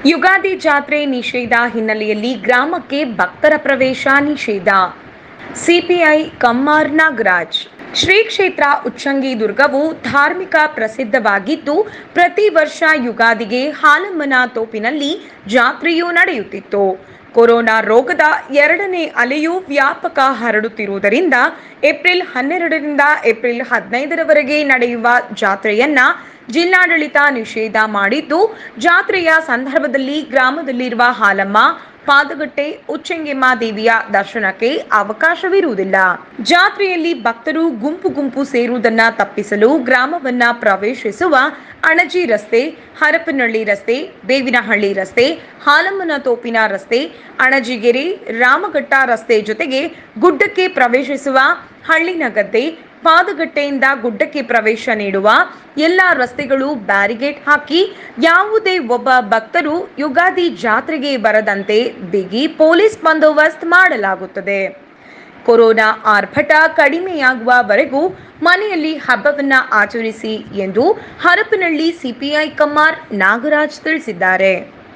ಯುಗಾದಿ ಜಾತ್ರೆ ನಿಷೇಧ ಹಿನ್ನೆಲೆಯಲ್ಲಿ ಗ್ರಾಮಕ್ಕೆ ಭಕ್ತರ ಪ್ರವೇಶ ನಿಷೇಧ. ಸಿಪಿಐ ಕಮ್ಮಾರ್ ನಾಗರಾಜ್. ಶ್ರೀ ಕ್ಷೇತ್ರ ಉಚ್ಚಂಗಿ ದುರ್ಗವು ಧಾರ್ಮಿಕ ಪ್ರಸಿದ್ಧವಾಗಿದ್ದು, ಪ್ರತಿ ವರ್ಷ ಯುಗಾದಿಗೆ ಹಾಲಮ್ಮನ ತೋಪಿನಲ್ಲಿ ಜಾತ್ರೆಯೂ ನಡೆಯುತ್ತಿತ್ತು. ಕೊರೋನಾ ರೋಗದ ಎರಡನೇ ಅಲೆಯು ವ್ಯಾಪಕ ಹರಡುತ್ತಿರುವುದರಿಂದ ಏಪ್ರಿಲ್ 12ರಿಂದ ಏಪ್ರಿಲ್ 15ರವರೆಗೆ ನಡೆಯುವ ಜಾತ್ರೆಯನ್ನ ಜಿಲ್ಲಾಡಳಿತ ನಿಷೇಧ ಮಾಡಿದ್ದು, ಜಾತ್ರೆಯ ಸಂದರ್ಭದಲ್ಲಿ ಗ್ರಾಮದಲ್ಲಿರುವ ಹಾಲಮ್ಮ, ಪಾದಗಟ್ಟೆ, ಉಚ್ಚಂಗೆಮ್ಮ ದೇವಿಯ ದರ್ಶನಕ್ಕೆ ಅವಕಾಶವಿರುವುದಿಲ್ಲ. ಜಾತ್ರೆಯಲ್ಲಿ ಭಕ್ತರು ಗುಂಪು ಗುಂಪು ಸೇರುವುದನ್ನು ತಪ್ಪಿಸಲು ಗ್ರಾಮವನ್ನ ಪ್ರವೇಶಿಸುವ ಅಣಜಿ ರಸ್ತೆ, ಹರಪನಹಳ್ಳಿ ರಸ್ತೆ, ಬೇವಿನಹಳ್ಳಿ ರಸ್ತೆ, ಹಾಲಮ್ಮನ ತೋಪಿನ ರಸ್ತೆ, ಅಣಜಿಗೆರೆ, ರಾಮಘಟ್ಟ ರಸ್ತೆ ಜೊತೆಗೆ ಗುಡ್ಡಕ್ಕೆ ಪ್ರವೇಶಿಸುವ ಹಳ್ಳಿನಗದ್ದೆ, ಪಾದಗಟ್ಟೆಯಿಂದ ಗುಡ್ಡಕ್ಕೆ ಪ್ರವೇಶ ನೀಡುವ ಎಲ್ಲ ರಸ್ತೆಗಳು ಬ್ಯಾರಿಗೇಡ್ ಹಾಕಿ ಯಾವುದೇ ಒಬ್ಬ ಭಕ್ತರು ಯುಗಾದಿ ಜಾತ್ರೆಗೆ ಬರದಂತೆ ಬಿಗಿ ಪೊಲೀಸ್ ಬಂದೋಬಸ್ತ್ ಮಾಡಲಾಗುತ್ತದೆ. ಕೊರೋನಾ ಆರ್ಭಟ ಕಡಿಮೆಯಾಗುವವರೆಗೂ ಮನೆಯಲ್ಲಿ ಹಬ್ಬವನ್ನ ಆಚರಿಸಿ ಎಂದು ಹರಪನಹಳ್ಳಿ ಸಿಪಿಐ ಕಮ್ಮಾರ್ ನಾಗರಾಜ್ ತಿಳಿಸಿದ್ದಾರೆ.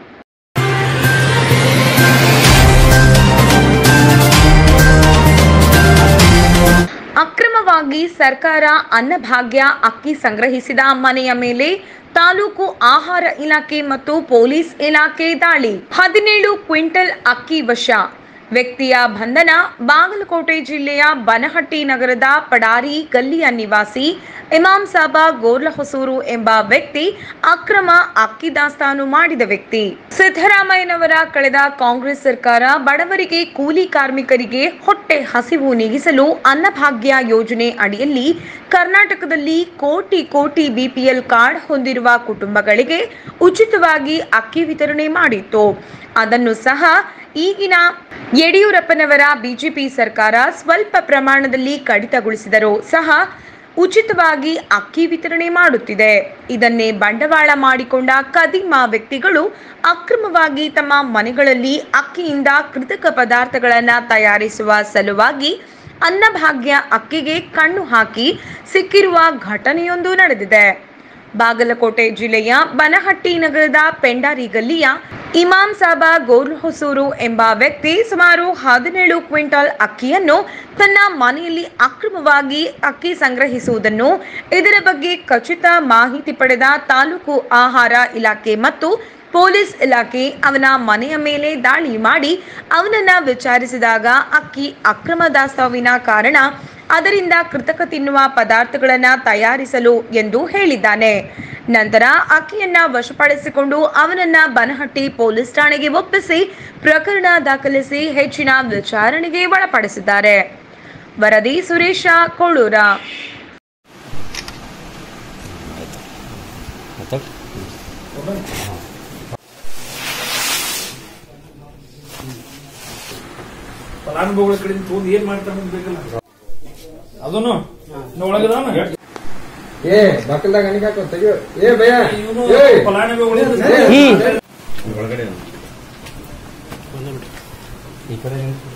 ಅಕ್ರಮವಾಗಿ ಸರ್ಕಾರ ಅನ್ನಭಾಗ್ಯ ಅಕ್ಕಿ ಸಂಗ್ರಹಿಸಿದ ಮನೆಯ ಮೇಲೆ ತಾಲೂಕು ಆಹಾರ ಇಲಾಖೆ ಮತ್ತು ಪೊಲೀಸ್ ಇಲಾಖೆ ದಾಳಿ. 17 ಕ್ವಿಂಟಲ್ ಅಕ್ಕಿ ವಶ. ವ್ಯಕ್ತಿಯ ಬಂಧನ. ಬಾಗಲಕೋಟೆ ಜಿಲ್ಲೆಯ ಬನಹಟ್ಟಿ ನಗರದ ಪಡಾರಿ ಗಲ್ಲಿಯ ನಿವಾಸಿ ಇಮಾಮ್ ಸಾಬಾ ಗೋರ್ಲಹೊಸೂರು ಎಂಬ ವ್ಯಕ್ತಿ ಅಕ್ರಮ ಅಕ್ಕಿ ದಾಸ್ತಾನು ಮಾಡಿದ ವ್ಯಕ್ತಿ. ಸಿದ್ದರಾಮಯ್ಯನವರ ಕಳೆದ ಕಾಂಗ್ರೆಸ್ ಸರ್ಕಾರ ಬಡವರಿಗೆ, ಕೂಲಿ ಕಾರ್ಮಿಕರಿಗೆ ಹೊಟ್ಟೆ ಹಸಿವು ನೀಗಿಸಲು ಅನ್ನಭಾಗ್ಯ ಯೋಜನೆ ಅಡಿಯಲ್ಲಿ ಕರ್ನಾಟಕದಲ್ಲಿ ಕೋಟಿ ಬಿಪಿಎಲ್ ಕಾರ್ಡ್ ಹೊಂದಿರುವ ಕುಟುಂಬಗಳಿಗೆ ಉಚಿತವಾಗಿ ಅಕ್ಕಿ ವಿತರಣೆ ಮಾಡಿತ್ತು. ಅದನ್ನು ಸಹ ಈಗಿನ ಯಡಿಯೂರಪ್ಪನವರ ಬಿಜೆಪಿ ಸರ್ಕಾರ ಸ್ವಲ್ಪ ಪ್ರಮಾಣದಲ್ಲಿ ಕಡಿತಗೊಳಿಸಿದರೂ ಸಹ ಉಚಿತವಾಗಿ ಅಕ್ಕಿ ವಿತರಣೆ ಮಾಡುತ್ತಿದೆ. ಇದನ್ನೇ ಬಂಡವಾಳ ಮಾಡಿಕೊಂಡ ಖದೀಮ ವ್ಯಕ್ತಿಗಳು ಅಕ್ರಮವಾಗಿ ತಮ್ಮ ಮನೆಗಳಲ್ಲಿ ಅಕ್ಕಿಯಿಂದ ಕೃತಕ ಪದಾರ್ಥಗಳನ್ನು ತಯಾರಿಸುವ ಸಲುವಾಗಿ ಅನ್ನಭಾಗ್ಯ ಅಕ್ಕಿಗೆ ಕಣ್ಣು ಹಾಕಿ ಸಿಕ್ಕಿರುವ ಘಟನೆಯೊಂದು ನಡೆದಿದೆ. ಬಾಗಲಕೋಟೆ ಜಿಲ್ಲೆಯ ಬನಹಟ್ಟಿ ನಗರದ ಪೆಂಡಾರಿ ಗಲ್ಲಿಯ ಇಮಾಮ್ ಸಾಬಾ ಗೋರ್ಲಹೊಸೂರು ಎಂಬ ವ್ಯಕ್ತಿ ಸುಮಾರು 17 ಕ್ವಿಂಟಲ್ ಅಕ್ಕಿಯನ್ನು ತನ್ನ ಮನೆಯಲ್ಲಿ ಅಕ್ರಮವಾಗಿ ಅಕ್ಕಿ ಸಂಗ್ರಹಿಸುವುದನ್ನು, ಇದರ ಬಗ್ಗೆ ಖಚಿತ ಮಾಹಿತಿ ಪಡೆದ ತಾಲೂಕು ಆಹಾರ ಇಲಾಖೆ ಮತ್ತು ಪೊಲೀಸ್ ಇಲಾಖೆ ಅವನ ಮನೆಯ ಮೇಲೆ ದಾಳಿ ಮಾಡಿ ಅವನನ್ನ ವಿಚಾರಿಸಿದಾಗ ಅಕ್ಕಿ ಅಕ್ರಮ ದಾಸ್ತಾವಿನ ಕಾರಣ ಅದರಿಂದ ಕೃತಕ ತಿನ್ನುವ ಪದಾರ್ಥಗಳನ್ನು ತಯಾರಿಸಲು ಎಂದು ಹೇಳಿದ್ದಾನೆ. ನಂತರ ಅಕ್ಕಿಯನ್ನ ವಶಪಡಿಸಿಕೊಂಡು ಅವನನ್ನ ಬನಹಟ್ಟಿ ಪೊಲೀಸ್ ಠಾಣೆಗೆ ಒಪ್ಪಿಸಿ ಪ್ರಕರಣ ದಾಖಲಿಸಿ ಹೆಚ್ಚಿನ ವಿಚಾರಣೆಗೆ ಒಳಪಡಿಸಿದ್ದಾರೆ. ವರದಿ ಸುರೇಶ ಕೋಳೂರ. ಫಲಾನುಭವಿಗಳ ಕಡೆಯಿಂದ ತೊಂದು ಏನ್ ಮಾಡ್ತಾರ ಬೇಕಲ್ಲ ಅದನ್ನು ಒಳಗದಾನ ಬಕ್ಕಲ್ದಾಗ ಅಣಿಗೆ ಹಾಕೋ ತೆಗಿಯೋ. ಭಯ ಫಲಾನುಭವಿಗಳಿಂದ ಒಳಗಡೆ ಈ ಕಡೆ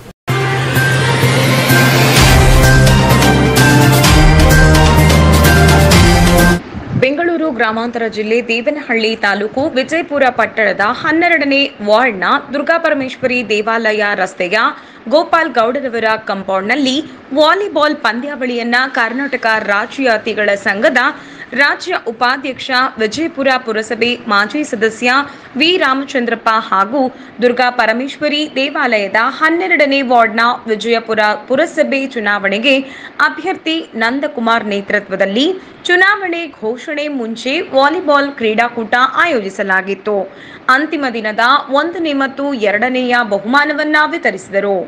ಬೆಂಗಳೂರು ಗ್ರಾಮಾಂತರ ಜಿಲ್ಲೆ ದೇವನಹಳ್ಳಿ ತಾಲೂಕು ವಿಜಯಪುರ ಪಟ್ಟಣದ 12ನೇ ವಾರ್ಡ್ನ ದುರ್ಗಾಪರಮೇಶ್ವರಿ ದೇವಾಲಯ ರಸ್ತೆಯ ಗೋಪಾಲ್ ಗೌಡರವರ ಕಾಂಪೌಂಡ್ನಲ್ಲಿ ವಾಲಿಬಾಲ್ ಪಂದ್ಯಾವಳಿಯನ್ನ ಕರ್ನಾಟಕ ರಾಜ್ಯ ಅತಿಥಿಗಳ ಸಂಘದ ರಾಜ್ಯ ಉಪಾಧ್ಯಕ್ಷ, ವಿಜಯಪುರ ಪುರಸಭೆ ಮಾಜಿ ಸದಸ್ಯ ವಿ ರಾಮಚಂದ್ರಪ್ಪ ಹಾಗೂ ದುರ್ಗಾ ಪರಮೇಶ್ವರಿ ದೇವಾಲಯದ 12ನೇ ವಾರ್ಡ್ನ ವಿಜಯಪುರ ಪುರಸಭೆ ಚುನಾವಣೆಗೆ ಅಭ್ಯರ್ಥಿ ನಂದಕುಮಾರ್ ನೇತೃತ್ವದಲ್ಲಿ ಚುನಾವಣೆ ಘೋಷಣೆ ಮುಂಚೆ ವಾಲಿಬಾಲ್ ಕ್ರೀಡಾಕೂಟ ಆಯೋಜಿಸಲಾಗಿತ್ತು. ಅಂತಿಮ ದಿನದ 1ನೇ ಮತ್ತು 2ನೇಯ ಬಹುಮಾನವನ್ನ ವಿತರಿಸಿದರು.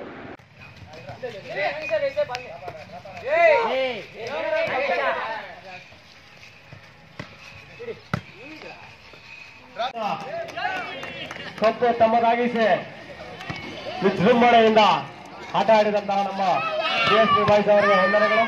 ಕಪ್ಪು ತಮ್ಮದಾಗಿಸಿ ವಿಜೃಂಭಣೆಯಿಂದ ಆಟ ಆಡಿದಂತಹ ನಮ್ಮ ಡಿಎಸ್ಪಿ ಬಾಯ್ಸ್ ಅವರಿಗೆ ವಂದನೆಗಳು.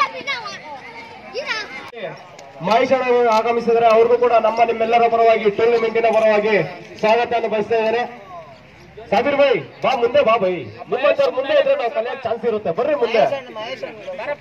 ಮಹೇಶಣ್ಣ ಆಗಮಿಸಿದರೆ ಅವ್ರಿಗೂ ಕೂಡ ನಿಮ್ಮೆಲ್ಲರ ಪರವಾಗಿ, ಟೂರ್ನಮೆಂಟಿನ ಪರವಾಗಿ ಸ್ವಾಗತವನ್ನು ಬಯಸ್ತಾ ಇದ್ದೇನೆ. ಸಾಬೀರ್ ಭಾಯ್ ಬಾ, ಮುಂದೆ ಬಾ ಬೈ. ನಿಮ್ಮಂತವ್ರು ಮುಂದೆ ಇದ್ರೆ ನಾವು ಕಲಿಯಕ್ಕೆ ಚಾನ್ಸ್ ಇರುತ್ತೆ. ಬರ್ರಿ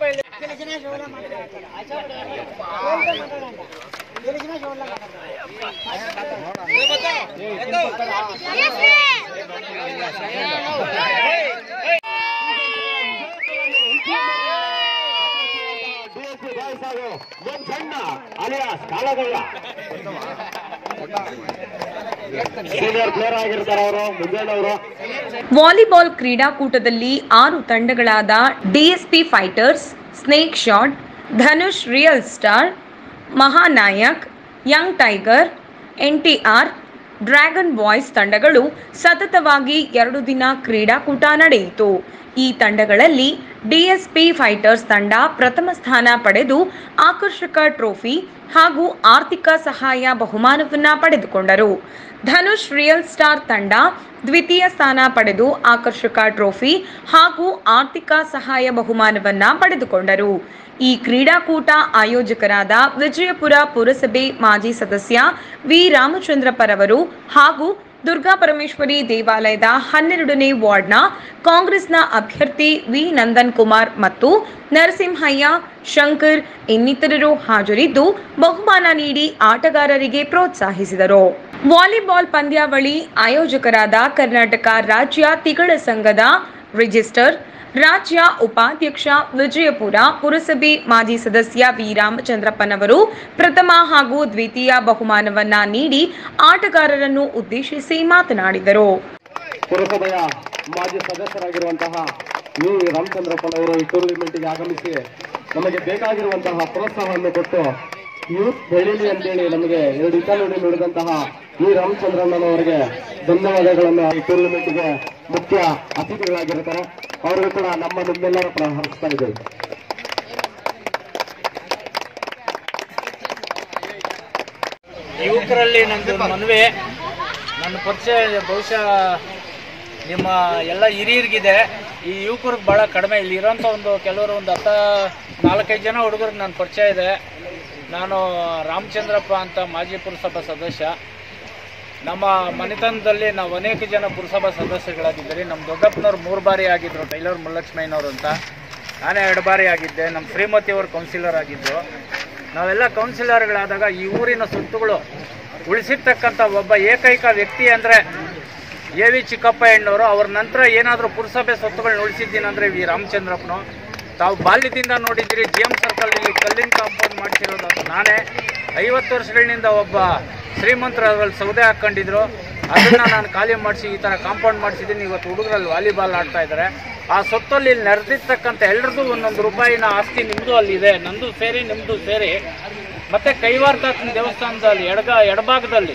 ಮುಂದೆ. ಸೀನಿಯರ್ ಪ್ಲೇಯರ್ ಆಗಿರ್ತಾರೆ ಅವರು ಮುಂಜಾನವರು. ವಾಲಿಬಾಲ್ ಕ್ರೀಡಾಕೂಟದಲ್ಲಿ 6 ತಂಡಗಳಾದ DSP fighters, snake shot, Dhanush real star, Mahanayak, young tiger, NTR, dragon boys ತಂಡಗಳು ಸತತವಾಗಿ 2 ದಿನ ಕ್ರೀಡಾಕೂಟ ನಡೆಯಿತು. ಈ ತಂಡಗಳಲ್ಲಿ ಡಿಎಸ್ಪಿ ಫೈಟರ್ಸ್ ತಂಡ ಪ್ರಥಮ ಸ್ಥಾನ ಪಡೆದು ಆಕರ್ಷಕ ಟ್ರೋಫಿ ಹಾಗೂ ಆರ್ಥಿಕ ಸಹಾಯ ಬಹುಮಾನವನ್ನ ಪಡೆದುಕೊಂಡರು. ಧನುಷ್ ರಿಯಲ್ ಸ್ಟಾರ್ ತಂಡ ದ್ವಿತೀಯ ಸ್ಥಾನ ಪಡೆದು ಆಕರ್ಷಕ ಟ್ರೋಫಿ ಹಾಗೂ ಆರ್ಥಿಕ ಸಹಾಯ ಬಹುಮಾನವನ್ನ ಪಡೆದುಕೊಂಡರು. ಈ ಕ್ರೀಡಾಕೂಟ ಆಯೋಜಕರಾದ ವಿಜಯಪುರ ಪುರಸಭೆ ಮಾಜಿ ಸದಸ್ಯ ವಿ ರಾಮಚಂದ್ರಪ್ಪರವರು ಹಾಗೂ ದುರ್ಗಾ ಪರಮೇಶ್ವರಿ ದೇವಾಲಯದ 12ನೇ ವಾರ್ಡ್ನ ಕಾಂಗ್ರೆಸ್ನ ಅಭ್ಯರ್ಥಿ ವಿ ನಂದನ್ ಕುಮಾರ್ ಮತ್ತು ನರಸಿಂಹಯ್ಯ, ಶಂಕರ್ ಇನ್ನಿತರರು ಹಾಜರಿದ್ದು ಬಹುಮಾನ ನೀಡಿ ಆಟಗಾರರಿಗೆ ಪ್ರೋತ್ಸಾಹಿಸಿದರು. ವಾಲಿಬಾಲ್ ಪಂದ್ಯಾವಳಿ ಆಯೋಜಕರಾದ ಕರ್ನಾಟಕ ರಾಜ್ಯ ತಿಗಳ ಸಂಘದ ರಿಜಿಸ್ಟರ್ ರಾಜ್ಯ ಉಪಾಧ್ಯಕ್ಷ ವಿಜಯಪುರ ಪುರಸಭೆ ಮಾಜಿ ಸದಸ್ಯ ವಿ ರಾಮಚಂದ್ರಪ್ಪನವರು ಪ್ರಥಮ ಹಾಗೂ ದ್ವಿತೀಯ ಬಹುಮಾನವನ್ನ ನೀಡಿ ಆಟಗಾರರನ್ನು ಉದ್ದೇಶಿಸಿ ಮಾತನಾಡಿದರು. ಪುರಸಭೆಯ ಮಾಜಿ ಸದಸ್ಯರಾಗಿರುವಂತಹ ವಿ ರಾಮಚಂದ್ರಪ್ಪನವರು ಈ ಟೂರ್ನಿಮೆಂಟ್ಗೆ ಆಗಮಿಸಿ ನಮಗೆ ಬೇಕಾಗಿರುವಂತಹ ಪ್ರೋತ್ಸಾಹವನ್ನು ಕೊಟ್ಟು ಯೂತ್ ಬೆಳೀಲಿ ಅಂತೇಳಿ ನಮಗೆ 2 ಇಟಲಿ ನೀಡಿದಂತಹ ವಿ ರಾಮಚಂದ್ರಣ್ಣನವರಿಗೆ ಧನ್ಯವಾದಗಳನ್ನು ಈ ಟೂರ್ನಿಮೆಂಟ್ಗೆ ಮುಖ್ಯ ಅತಿಥಿಗಳಾಗಿರ್ತಾರೆ. ಅವರಿಗೂ ಕೂಡ ನಿಮ್ಮೆಲ್ಲರ ಪರ ಹರಿಸ್ತಾ ಇದ್ದೇವೆ. ಯುವಕರಲ್ಲಿ ನಂದು ಮನವಿ, ನನ್ನ ಪರಿಚಯ ಬಹುಶಃ ನಿಮ್ಮ ಎಲ್ಲ ಹಿರಿಯರಿಗಿದೆ, ಈ ಯುವಕರಿಗೆ ಭಾಳ ಕಡಿಮೆ. ಇಲ್ಲಿ ಇರೋಂಥ ಕೆಲವರು 4-5 ಜನ ಹುಡುಗರಿಗೆ ನನ್ನ ಪರಿಚಯ ಇದೆ. ನಾನು ರಾಮಚಂದ್ರಪ್ಪ ಅಂತ ಮಾಜಿ ಪುರಸಭಾ ಸದಸ್ಯ. ನಮ್ಮ ಮನೆತನದಲ್ಲಿ ನಾವು ಅನೇಕ ಜನ ಪುರಸಭಾ ಸದಸ್ಯಗಳಾಗಿದ್ದೀರಿ. ನಮ್ಮ ದೊಡ್ಡಪ್ಪನವ್ರು 3 ಬಾರಿ ಆಗಿದ್ದರು, ಟೈಲರ್ ಮುಲ್ಲಕ್ಷ್ಮಯ್ಯನವರು ಅಂತ. ನಾನೇ 2 ಬಾರಿ ಆಗಿದ್ದೆ. ನಮ್ಮ ಶ್ರೀಮತಿಯವರು ಕೌನ್ಸಿಲರ್ ಆಗಿದ್ದರು. ನಾವೆಲ್ಲ ಕೌನ್ಸಿಲರ್ಗಳಾದಾಗ ಈ ಊರಿನ ಸ್ವತ್ತುಗಳು ಉಳಿಸಿರ್ತಕ್ಕಂಥ ಒಬ್ಬ ಏಕೈಕ ವ್ಯಕ್ತಿ ಅಂದರೆ ಎ.ವಿ. ಚಿಕ್ಕಪ್ಪ ಎಣ್ಣವರು. ಅವ್ರ ನಂತರ ಏನಾದರೂ ಪುರಸಭೆ ಸ್ವತ್ತುಗಳನ್ನ ಉಳಿಸಿದ್ದೀನಂದರೆ ವಿ ರಾಮಚಂದ್ರಪ್ಪನು. ತಾವು ಬಾಲ್ಯದಿಂದ ನೋಡಿದ್ದೀರಿ, GM ಸರ್ಕಲ್ ಇಲ್ಲಿ ಕಲ್ಲಿನ ಕಾಂಪೌಂಡ್ ಮಾಡಿಸಿರೋದು ಅದು ನಾನೇ. 50 ವರ್ಷಗಳಿಂದ ಒಬ್ಬ ಶ್ರೀಮಂತರು ಅದರಲ್ಲಿ ಸೌದೆ ಹಾಕ್ಕೊಂಡಿದ್ರು, ಅದನ್ನು ನಾನು ಖಾಲಿ ಮಾಡಿಸಿ ಈ ಥರ ಕಾಂಪೌಂಡ್ ಮಾಡಿಸಿದ್ದೀನಿ. ಇವತ್ತು ಹುಡುಗರಲ್ಲಿ ವಾಲಿಬಾಲ್ ಆಡ್ತಾ ಇದ್ದಾರೆ. ಆ ಸ್ವತ್ತಲ್ಲಿ ಇಲ್ಲಿ ನೆರೆದಿರ್ತಕ್ಕಂಥ ಎಲ್ಲರದ್ದು 1 ರೂಪಾಯಿನ ಆಸ್ತಿ ನಿಮ್ಮದು ಅಲ್ಲಿದೆ, ನಂದು ಸೇರಿ ನಿಮ್ಮದು ಸೇರಿ. ಮತ್ತು ಕೈವಾರ್ತಾತನ ದೇವಸ್ಥಾನದಲ್ಲಿ ಎಡಭಾಗದಲ್ಲಿ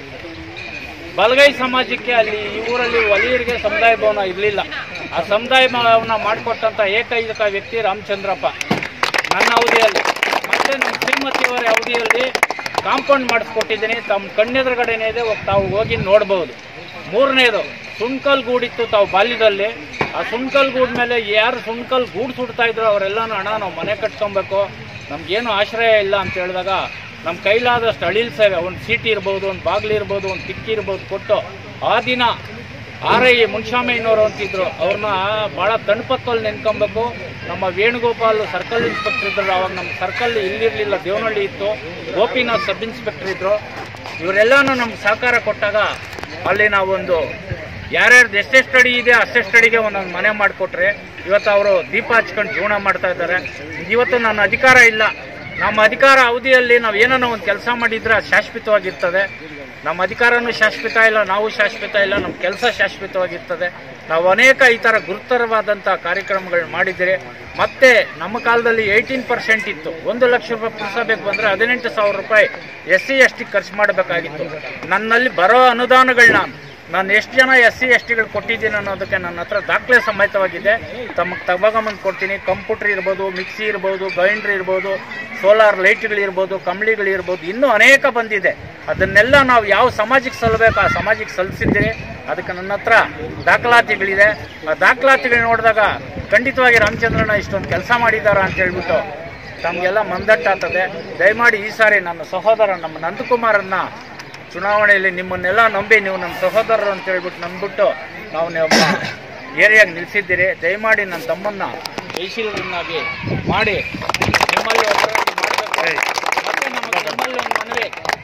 ಬಲಗೈ ಸಮಾಜಕ್ಕೆ ಅಲ್ಲಿ ಈ ಊರಲ್ಲಿ ಒಲಿಯರಿಗೆ ಸಮುದಾಯ ಭವನ ಇರಲಿಲ್ಲ. ಆ ಸಮುದಾಯ ಭವನ ಮಾಡಿಕೊಟ್ಟಂಥ ಏಕೈಕ ವ್ಯಕ್ತಿ ರಾಮಚಂದ್ರಪ್ಪ ನನ್ನ ಅವಧಿಯಲ್ಲಿ. ಮತ್ತು ನಮ್ಮ ಶ್ರೀಮತಿಯವರ ಅವಧಿಯಲ್ಲಿ ಕಾಂಪೌಂಡ್ ಮಾಡಿಸ್ಕೊಟ್ಟಿದ್ದೀನಿ. ತಮ್ಮ ಕಣ್ಣೆದುರುಗಡೆನೇ ಇದೆ, ತಾವು ಹೋಗಿ ನೋಡ್ಬೋದು. 3ನೇದು ಸುಣ್ಕಲ್ ಗೂಡಿತ್ತು ತಾವು ಬಾಲ್ಯದಲ್ಲಿ. ಆ ಸುಣ್ಕಲ್ ಗೂಡ್ ಮೇಲೆ ಯಾರು ಸುಣ್ಕಲ್ ಗೂಡು ಸುಡ್ತಾ ಇದ್ರು ಅವರೆಲ್ಲನೂ ಹಣ ನಾವು ಮನೆ ಕಟ್ಕೊಬೇಕು, ನಮಗೇನು ಆಶ್ರಯ ಇಲ್ಲ ಅಂತ ಹೇಳಿದಾಗ ನಮ್ಮ ಕೈಲಾದಷ್ಟು ಅಳಿಲ್ ಸೇವೆ, ಒಂದು ಸೀಟಿ ಇರ್ಬೋದು, ಒಂದು ಬಾಗಿಲು ಇರ್ಬೋದು, ಒಂದು ಕಿಕ್ಕಿ ಇರ್ಬೋದು ಕೊಟ್ಟು ಆ ದಿನ RI ಮುನ್ಷಾಮಯ್ಯನವರು ಅಂತಿದ್ರು, ಅವ್ರನ್ನ ಭಾಳ ತಣ್ಪತ್ತಲ್ಲಿ ನೆನ್ಕೊಬೇಕು. ನಮ್ಮ ವೇಣುಗೋಪಾಲ್ ಸರ್ಕಲ್ ಇನ್ಸ್ಪೆಕ್ಟರ್ ಇದ್ರು, ಅವಾಗ ನಮ್ಮ ಸರ್ಕಲ್ ಇಲ್ಲಿರಲಿಲ್ಲ, ದೇವನಹಳ್ಳಿ ಇತ್ತು. ಗೋಪಿನಾಥ್ ಸಬ್ ಇನ್ಸ್ಪೆಕ್ಟರ್ ಇದ್ದರು. ಇವರೆಲ್ಲನೂ ನಮ್ಗೆ ಸಹಕಾರ ಕೊಟ್ಟಾಗ ಅಲ್ಲಿ ನಾವೊಂದು ಯಾರ್ಯಾರ್ದು ಎಷ್ಟೆಷ್ಟು ಅಡಿ ಇದೆ ಅಷ್ಟೆಷ್ಟು ಅಡಿಗೆ ಒಂದೊಂದು ಮನೆ ಮಾಡಿಕೊಟ್ರೆ ಇವತ್ತು ಅವರು ದೀಪ ಹಚ್ಕೊಂಡು ಜೀವನ ಮಾಡ್ತಾ ಇದ್ದಾರೆ. ಇವತ್ತು ನನ್ನ ಅಧಿಕಾರ ಇಲ್ಲ, ನಮ್ಮ ಅಧಿಕಾರ ಅವಧಿಯಲ್ಲಿ ನಾವು ಏನೋ ಒಂದು ಕೆಲಸ ಮಾಡಿದರೆ ಅದು ಶಾಶ್ವತವಾಗಿರ್ತದೆ. ನಮ್ಮ ಅಧಿಕಾರನೂ ಶಾಶ್ವತ ಇಲ್ಲ, ನಾವು ಶಾಶ್ವತ ಇಲ್ಲ, ನಮ್ಮ ಕೆಲಸ ಶಾಶ್ವತವಾಗಿರ್ತದೆ. ನಾವು ಅನೇಕ ಈ ಥರ ಗುರುತರವಾದಂಥ ಕಾರ್ಯಕ್ರಮಗಳು ಮಾಡಿದರೆ. ಮತ್ತು ನಮ್ಮ ಕಾಲದಲ್ಲಿ 18% ಇತ್ತು. 1 ಲಕ್ಷ ರೂಪಾಯಿ ಪುರಸಭೆಗೆ ಬಂದರೆ 18,000 ರೂಪಾಯಿ SC ST ಖರ್ಚು ಮಾಡಬೇಕಾಗಿತ್ತು. ನನ್ನಲ್ಲಿ ಬರೋ ಅನುದಾನಗಳನ್ನ ನಾನು ಎಷ್ಟು ಜನ SC STಗಳು ಕೊಟ್ಟಿದ್ದೀನಿ ಅನ್ನೋದಕ್ಕೆ ನನ್ನ ಹತ್ರ ದಾಖಲೆ ಸಮೇತವಾಗಿದೆ. ತಮಗೆ ತಗೊಂಬಂದು ಕೊಡ್ತೀನಿ. ಕಂಪ್ಯೂಟರ್ ಇರ್ಬೋದು, ಮಿಕ್ಸಿ ಇರ್ಬೋದು, ಗ್ರೈಂಡ್ರ್ ಇರ್ಬೋದು, ಸೋಲಾರ್ ಲೈಟ್ಗಳಿರ್ಬೋದು, ಕಂಬಳಿಗಳಿರ್ಬೋದು, ಇನ್ನೂ ಅನೇಕ ಬಂದಿದೆ. ಅದನ್ನೆಲ್ಲ ನಾವು ಯಾವ ಸಮಾಜಕ್ಕೆ ಸಲ್ಲಬೇಕು ಆ ಸಮಾಜಕ್ಕೆ ಸಲ್ಲಿಸಿದ್ದೀರಿ. ಅದಕ್ಕೆ ನನ್ನ ಹತ್ರ ದಾಖಲಾತಿಗಳಿದೆ. ಆ ದಾಖಲಾತಿಗಳು ನೋಡಿದಾಗ ಖಂಡಿತವಾಗಿ ರಾಮಚಂದ್ರಣ್ಣ ಇಷ್ಟೊಂದು ಕೆಲಸ ಮಾಡಿದ್ದಾರೆ ಅಂತ ಹೇಳ್ಬಿಟ್ಟು ತಮಗೆಲ್ಲ ಮಂದಟ್ಟಾಗ್ತದೆ. ದಯಮಾಡಿ ಈ ಸಾರಿ ನನ್ನ ಸಹೋದರ ನಮ್ಮ ನಂದಕುಮಾರನ್ನ ಚುನಾವಣೆಯಲ್ಲಿ ನಿಮ್ಮನ್ನೆಲ್ಲ ನಂಬಿ ನೀವು ನಮ್ಮ ಸಹೋದರರು ಅಂತ ಹೇಳ್ಬಿಟ್ಟು ನಂಬಿಬಿಟ್ಟು ನಾವು ನಿಮ್ಮ ಏರಿಯಾಗೆ ನಿಲ್ಲಿಸಿದ್ದೀರಿ. ದಯಮಾಡಿ ನನ್ನ ತಮ್ಮನ್ನ ಜಯಶೀಲರನ್ನಾಗಿ ಮಾಡಿ ನಿಮ್ಮಲ್ಲಿ ಮಾಡಬೇಕು. ಮತ್ತು ನಮ್ಮಲ್ಲಿ ಒಂದು ಮನವಿ, ನಾವು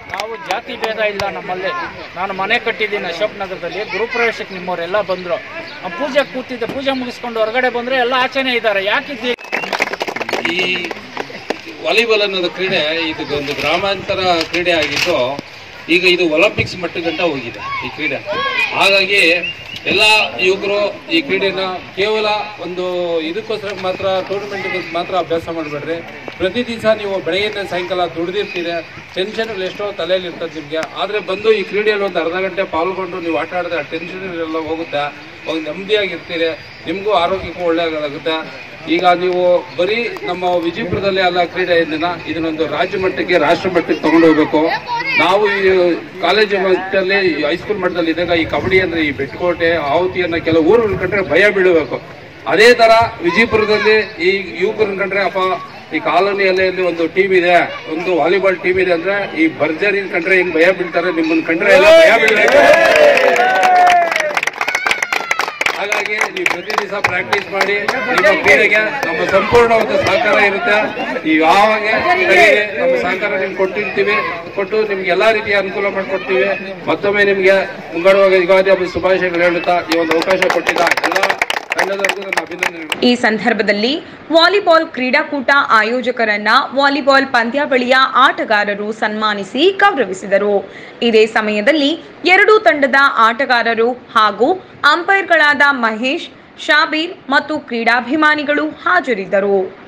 ಜಾತಿ ಭೇದ ಇಲ್ಲ ನಮ್ಮಲ್ಲಿ. ನಾನು ಮನೆ ಕಟ್ಟಿದ್ದೀನಿ ಅಶೋಕ್ ನಗರದಲ್ಲಿ. ಗುರುಪ್ರವೇಶಕ್ಕೆ ನಿಮ್ಮವರೆಲ್ಲ ಬಂದರು. ಪೂಜೆ ಕೂತಿದ್ದೆ, ಪೂಜೆ ಮುಗಿಸ್ಕೊಂಡು ಹೊರಗಡೆ ಬಂದರೆ ಎಲ್ಲ ಆಚೆನೇ ಇದ್ದಾರೆ. ಯಾಕಿದ್ದೀವಿ? ಈ ವಾಲಿಬಾಲ್ ಅನ್ನೋದು ಕ್ರೀಡೆ ಇದು ಒಂದು ಗ್ರಾಮಾಂತರ ಕ್ರೀಡೆ ಆಗಿದ್ದು ಈಗ ಇದು ಒಲಿಂಪಿಕ್ಸ್ ಮಟ್ಟಗಂಟ ಹೋಗಿದೆ ಈ ಕ್ರೀಡೆ. ಹಾಗಾಗಿ ಎಲ್ಲ ಯುವಕರು ಈ ಕ್ರೀಡೆನ ಕೇವಲ ಒಂದು ಇದಕ್ಕೋಸ್ಕರ ಮಾತ್ರ, ಟೂರ್ನಮೆಂಟ್ಗೆ ಮಾತ್ರ ಅಭ್ಯಾಸ ಮಾಡಬೇಡ್ರಿ. ಪ್ರತಿ ದಿವಸ ನೀವು ಬೆಳಗ್ಗೆಯಿಂದ ಸಾಯಂಕಾಲ ದುಡಿದಿರ್ತೀರಿ, ಟೆನ್ಷನ್ಗಳು ಎಷ್ಟೋ ತಲೆಯಲ್ಲಿ ಇರ್ತದೆ ನಿಮಗೆ. ಆದರೆ ಬಂದು ಈ ಕ್ರೀಡೆಯಲ್ಲಿ ಒಂದು ಅರ್ಧ ಗಂಟೆ ಪಾಲ್ಗೊಂಡು ನೀವು ಆಟ ಆಡಿದ್ರೆ ಆ ಟೆನ್ಷನ್ ಎಲ್ಲ ಹೋಗುತ್ತೆ, ಒಂದು ನೆಮ್ಮದಿಯಾಗಿರ್ತೀರಿ, ನಿಮಗೂ ಆರೋಗ್ಯಕ್ಕೂ ಒಳ್ಳೆಯದಾಗುತ್ತೆ. ಈಗ ನೀವು ಬರೀ ನಮ್ಮ ವಿಜಯಪುರದಲ್ಲಿ ಅಲ್ಲ ಕ್ರೀಡೆ ಇದನ್ನೊಂದು ರಾಜ್ಯ ಮಟ್ಟಕ್ಕೆ, ರಾಷ್ಟ್ರ ಮಟ್ಟಕ್ಕೆ ತಗೊಂಡು ಹೋಗ್ಬೇಕು. ನಾವು ಈ ಕಾಲೇಜು ಮಟ್ಟದಲ್ಲಿ, ಹೈಸ್ಕೂಲ್ ಮಟ್ಟದಲ್ಲಿ ಇದ್ದಾಗ ಈ ಕಬಡ್ಡಿ ಅಂದ್ರೆ ಈ ಬೆಟ್ಟಕೋಟೆ, ಆಹುತಿಯನ್ನ ಕೆಲವು ಊರುಗಳು ಕಂಡ್ರೆ ಭಯ ಬೀಳಬೇಕು. ಅದೇ ತರ ವಿಜಯಪುರದಲ್ಲಿ ಈ ಯುವಕರನ್ನ ಕಂಡ್ರೆ ಅಪ್ಪ ಈ ಕಾಲೋನಿಯಲ್ಲಿ ಒಂದು ಟೀಮ್ ಇದೆ, ಒಂದು ವಾಲಿಬಾಲ್ ಟೀಮ್ ಇದೆ ಅಂದ್ರೆ ಈ ಭರ್ಜರಿ ಕಂಡ್ರೆ ಹಿಂಗ್ ಭಯ ಬೀಳ್ತಾರೆ, ನಿಮ್ಮನ್ನ ಕಂಡ್ರೆ ಎಲ್ಲ ಭಯ ಬೀಳಬೇಕು. ಹಾಗಾಗಿ ನೀವು ಪ್ರತಿ ದಿವಸ ಪ್ರಾಕ್ಟೀಸ್ ಮಾಡಿ. ನಿಮ್ಮ ಕ್ರೀಡೆಗೆ ನಮ್ಮ ಸಂಪೂರ್ಣವಾದ ಸಹಕಾರ ಇರುತ್ತೆ. ನೀವು ಯಾವಾಗ ನಮ್ಮ ಸಹಕಾರ ನಿಮ್ಗೆ ಕೊಟ್ಟಿರ್ತೀವಿ, ಕೊಟ್ಟು ನಿಮ್ಗೆ ಎಲ್ಲಾ ರೀತಿಯ ಅನುಕೂಲ ಮಾಡಿಕೊಡ್ತೀವಿ. ಮತ್ತೊಮ್ಮೆ ನಿಮ್ಗೆ ಮುಂಗಡವಾಗಿ ಯುಗಾದಿ ಹಬ್ಬದ ಶುಭಾಶಯಗಳು ಹೇಳುತ್ತಾ ಈ ಒಂದು ಅವಕಾಶ ಕೊಟ್ಟಿದ್ದ ಎಲ್ಲ ತಂಡದವರೆಗೂ ನನ್ನ ಅಭಿನಂದನೆಗಳು. ಈ ಸಂದರ್ಭದಲ್ಲಿ ವಾಲಿಬಾಲ್ ಕ್ರೀಡಾಕೂಟ ಆಯೋಜಕರನ್ನ ವಾಲಿಬಾಲ್ ಪಂದ್ಯಾವಳಿಯ ಆಟಗಾರರು ಸನ್ಮಾನಿಸಿ ಗೌರವಿಸಿದರು. ಇದೇ ಸಮಯದಲ್ಲಿ ಎರಡೂ ತಂಡದ ಆಟಗಾರರು ಹಾಗೂ ಅಂಪೈರ್ಗಳಾದ ಮಹೇಶ್, ಶಾಬೀರ್ ಮತ್ತು ಕ್ರೀಡಾಭಿಮಾನಿಗಳು ಹಾಜರಿದ್ದರು.